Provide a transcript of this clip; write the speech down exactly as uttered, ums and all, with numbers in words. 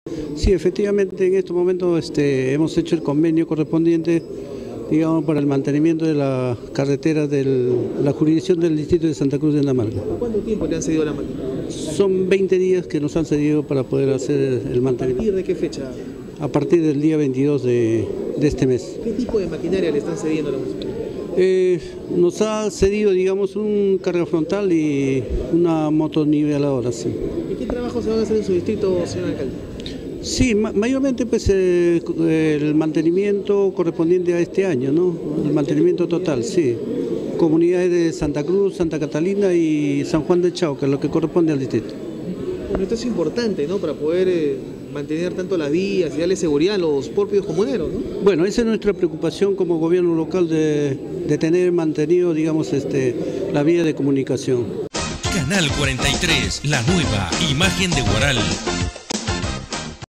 Sí, efectivamente en estos momentos este, hemos hecho el convenio correspondiente, digamos, para el mantenimiento de la carretera de la jurisdicción del distrito de Santa Cruz de Dinamarca. ¿Cuánto tiempo le han cedido la máquina? Son veinte días que nos han cedido para poder hacer el mantenimiento. ¿A partir de qué fecha? A partir del día veintidós de, de este mes. ¿Qué tipo de maquinaria le están cediendo a la municipalidad? Eh, nos ha cedido, digamos, un carga frontal y una motoniveladora, sí. ¿Y qué trabajo se van a hacer en su distrito, señor alcalde? Sí, ma mayormente pues eh, el mantenimiento correspondiente a este año, ¿no? El mantenimiento total, sí. Comunidades de Santa Cruz, Santa Catalina y San Juan de Chao, que es lo que corresponde al distrito. Bueno, esto es importante, ¿no? Para poder eh, mantener tanto las vías y darle seguridad a los propios comuneros, ¿no? Bueno, esa es nuestra preocupación como gobierno local de, de tener mantenido, digamos, este, la vía de comunicación. Canal cuarenta y tres, la nueva imagen de Huaral.